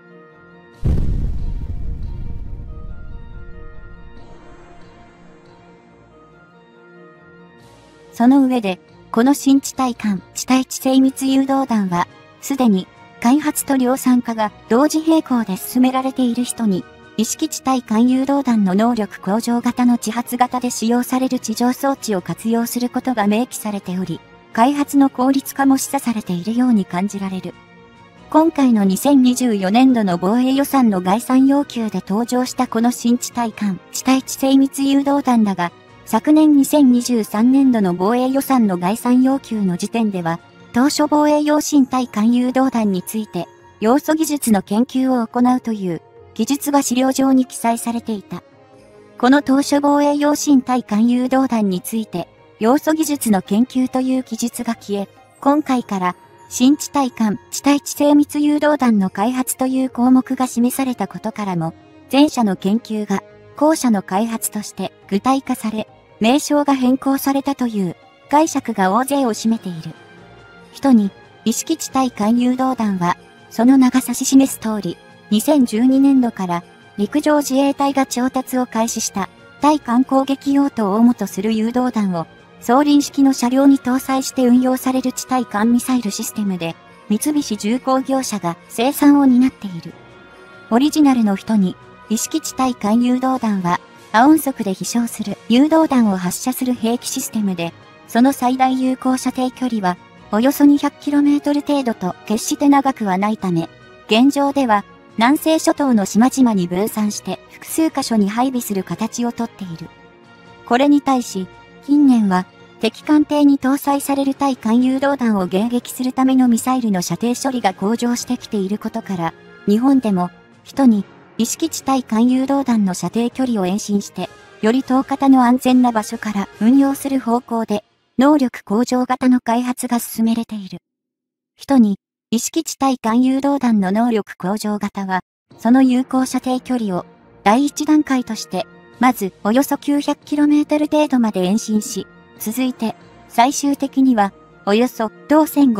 その上で、この新地対艦、地対地精密誘導弾は、すでに開発と量産化が同時並行で進められている人に、意識地対艦誘導弾の能力向上型の自発型で使用される地上装置を活用することが明記されており、開発の効率化も示唆されているように感じられる。今回の2024年度の防衛予算の概算要求で登場したこの新地対艦、地対地精密誘導弾だが、昨年2023年度の防衛予算の概算要求の時点では、当初防衛用新対艦誘導弾について、要素技術の研究を行うという、記述が資料上に記載されていた。この当初防衛用新対艦誘導弾について、要素技術の研究という記述が消え、今回から、新地対艦、地対地精密誘導弾の開発という項目が示されたことからも、前者の研究が、後者の開発として具体化され、名称が変更されたという解釈が大勢を占めている。人に、意識地対艦誘導弾は、その長さし示す通り、2012年度から陸上自衛隊が調達を開始した対艦攻撃用途を主とする誘導弾を装輪式の車両に搭載して運用される地対艦ミサイルシステムで三菱重工業者が生産を担っている。オリジナルの人に意識地対艦誘導弾は亜音速で飛翔する誘導弾を発射する兵器システムでその最大有効射程距離はおよそ 200km 程度と決して長くはないため現状では南西諸島の島々に分散して複数箇所に配備する形をとっている。これに対し、近年は敵艦艇に搭載される対艦誘導弾を迎撃するためのミサイルの射程処理が向上してきていることから、日本でも人に意識地対艦誘導弾の射程距離を延伸して、より遠方の安全な場所から運用する方向で、能力向上型の開発が進められている。人に意識地対艦誘導弾の能力向上型は、その有効射程距離を第一段階として、まずおよそ 900km 程度まで延伸し、続いて最終的にはおよそ同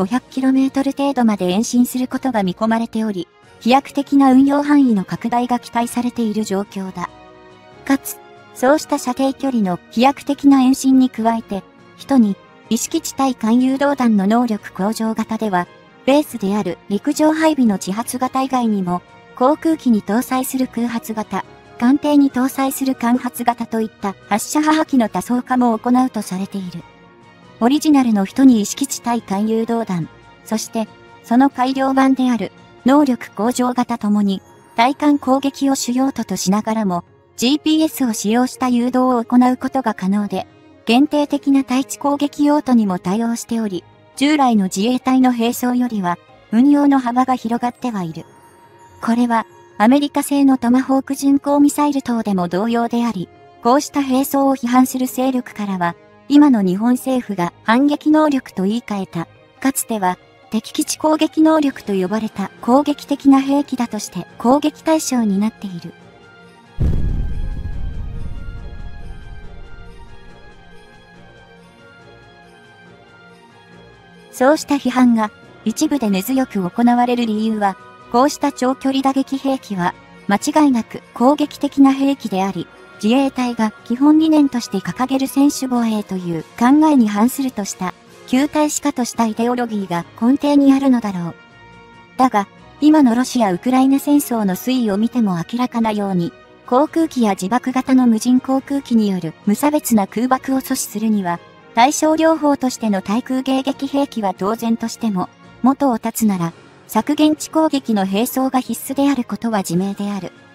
1500km 程度まで延伸することが見込まれており、飛躍的な運用範囲の拡大が期待されている状況だ。かつ、そうした射程距離の飛躍的な延伸に加えて、人に意識地対艦誘導弾の能力向上型では、ベースである陸上配備の自発型以外にも、航空機に搭載する空発型、艦艇に搭載する艦発型といった発射派機の多層化も行うとされている。オリジナルの人に意識地対艦誘導弾、そしてその改良版である能力向上型ともに対艦攻撃を主要途としながらも GPS を使用した誘導を行うことが可能で、限定的な対地攻撃用途にも対応しており、従来の自衛隊の兵装よりは運用の幅が広がってはいる。これはアメリカ製のトマホーク巡航ミサイル等でも同様であり、こうした兵装を批判する勢力からは、今の日本政府が反撃能力と言い換えた、かつては敵基地攻撃能力と呼ばれた攻撃的な兵器だとして攻撃対象になっている。そうした批判が一部で根強く行われる理由は、こうした長距離打撃兵器は間違いなく攻撃的な兵器であり、自衛隊が基本理念として掲げる専守防衛という考えに反するとした旧態視化としたイデオロギーが根底にあるのだろう。だが、今のロシア・ウクライナ戦争の推移を見ても明らかなように、航空機や自爆型の無人航空機による無差別な空爆を阻止するには、対症療法としての対空迎撃兵器は当然としても、元を絶つなら、削減地攻撃の兵装が必須であることは自明である。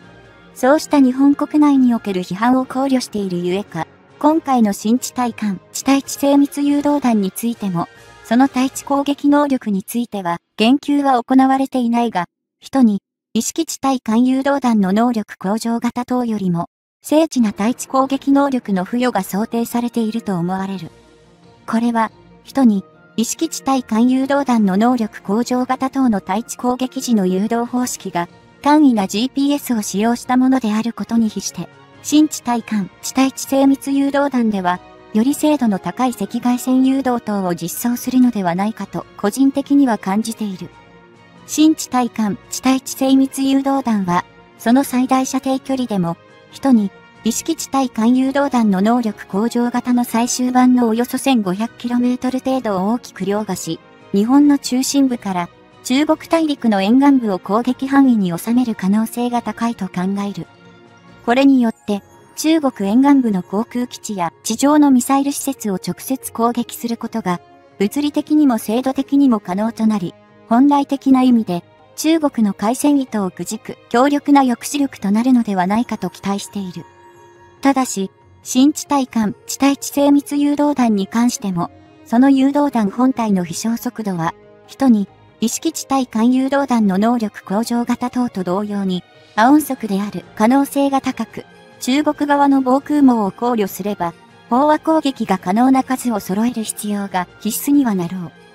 そうした日本国内における批判を考慮しているゆえか、今回の新地対艦地対地精密誘導弾についても、その対地攻撃能力については言及は行われていないが、人に意識地対艦誘導弾の能力向上型等よりも、精緻な対地攻撃能力の付与が想定されていると思われる。これは、人に意識地対艦誘導弾の能力向上型等の対地攻撃時の誘導方式が、簡易な GPS を使用したものであることに比して、新地対艦地対地精密誘導弾では、より精度の高い赤外線誘導等を実装するのではないかと個人的には感じている。新地対艦地対地精密誘導弾は、その最大射程距離でも、人に意識地対艦誘導弾の能力向上型の最終版のおよそ 1500km 程度を大きく凌駕し、日本の中心部から中国大陸の沿岸部を攻撃範囲に収める可能性が高いと考える。これによって、中国沿岸部の航空基地や地上のミサイル施設を直接攻撃することが、物理的にも制度的にも可能となり、本来的な意味で、中国の海戦意図をくじく強力な抑止力となるのではないかと期待している。ただし、新地対艦地対地精密誘導弾に関しても、その誘導弾本体の飛翔速度は、人に意識地対艦誘導弾の能力向上型等と同様に、亜音速である可能性が高く、中国側の防空網を考慮すれば、飽和攻撃が可能な数を揃える必要が必須にはなろう。